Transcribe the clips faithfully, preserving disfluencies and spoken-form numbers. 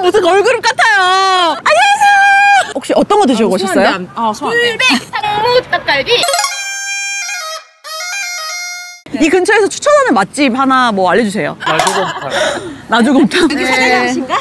무슨 걸그룹 같아요. 안녕하세요. 혹시 어떤 거 드시고 오셨어요? 아, 꿀백, 상무, 닭갈비. 이 근처에서 추천하는 맛집 하나 뭐 알려주세요. 나주곰탕. 나주곰탕. 여기 사장님이신가?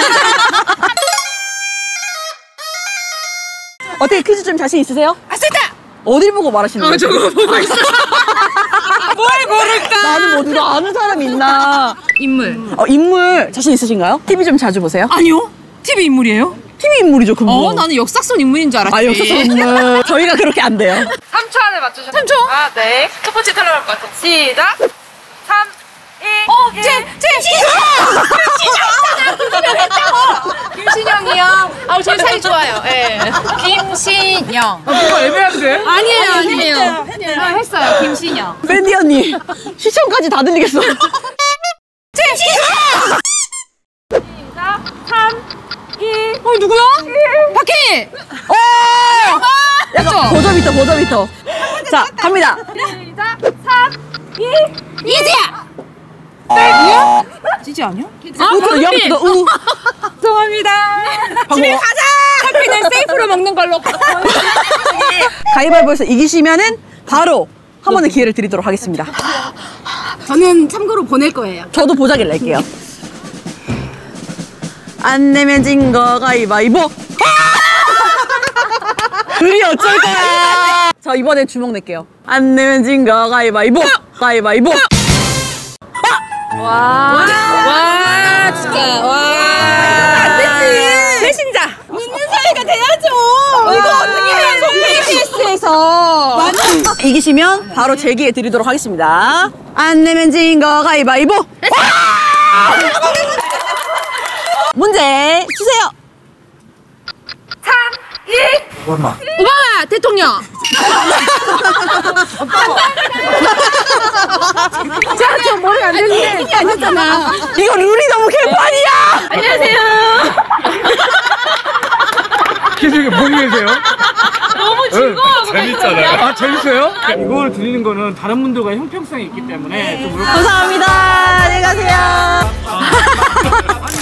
어떻게 퀴즈 좀 자신 있으세요? 아, 쓰다! 어딜 보고 말하시는 거예요? 아, 저거 보고 있어. 뭘 모를까? 나는 뭐 누가 아는 사람 있나? 인물. 어, 인물 자신 있으신가요? 티비 좀 자주 보세요? 아니요. 티비 인물이에요? 티비 인물이죠, 그분. 어, 나는 역사성 인물인 줄 알았지. 아, 역사성 인물. 저희가 그렇게 안 돼요. 삼 초 안에 맞추시면 삼 초? 아, 네. 첫 번째 탈락 할 것 같아요. 시작! 삼, 이, 어, 일. 제, 제, 김신영! 김신영 했다고! 김신영이요. 아, 저희 사이 좋아요. 예. 김신영. 이거 애매한데? 아니에요, 아니에요. 아, 했어요, 김신영. 밴디 언니, 시청까지 다 들리겠어. 제, 신영! 시작! 삼, 이, 어, 누구야? 박혜인! 오! 약간 보저비터, 보저비터. 자, 갑니다. 시작! 삼, 이, 이지야! 네? 지지 아니야? 아, 우터 영, 너 우. 죄송합니다. 집에 가자! 커피는 세이프로 먹는 걸로. 가위바위보에서 이기시면은 바로 한 번의 기회를 드리도록 하겠습니다. 저는 참고로 보낼 거예요. 저도 보자기를 낼게요. 안 내면 진 거 가위바위보. 우리 어쩔 거야. 저 이번엔 주먹 낼게요. 안 내면 진 거 가위바위보. 가위바위보. 와, 와, 진짜, 와. 안 되지. 배신자. 믿는 사이가 돼야죠. 이거 어떻게 해야 케이비에스에서. 이기시면 바로 제 기회 드리도록 하겠습니다. 안 내면 진 거 가위바위보. 문제 주세요. 삼, 이. 오바마. 오바마 대통령. 자, 저 머리 안 되는데. 이게 아니었잖아. 이거 룰이 너무 개판이야. 안녕하세요. 퀴즈가 보고 계세요? 너무 즐거워. 재밌잖아요. 아, 재밌어요? 이걸 드리는 거는 다른 분들과 형평성이 있기 때문에 좀 감사합니다. 안녕히 가세요.